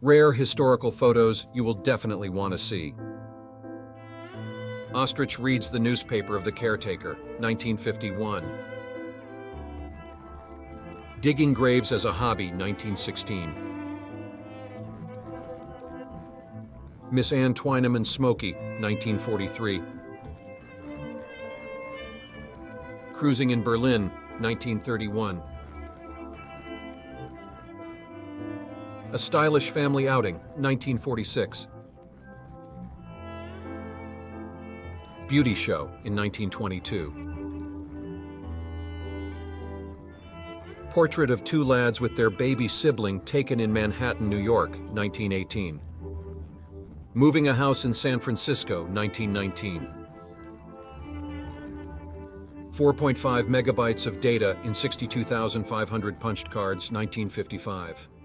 Rare historical photos you will definitely want to see. Ostrich reads the newspaper of the caretaker, 1951. Digging graves as a hobby, 1916. Miss Anne Twyman Smokey, 1943. Cruising in Berlin, 1931. A Stylish Family Outing, 1946. Beauty Show in 1922. Portrait of two lads with their baby sibling taken in Manhattan, New York, 1918. Moving a house in San Francisco, 1919. 4.5 megabytes of data in 62,500 punched cards, 1955.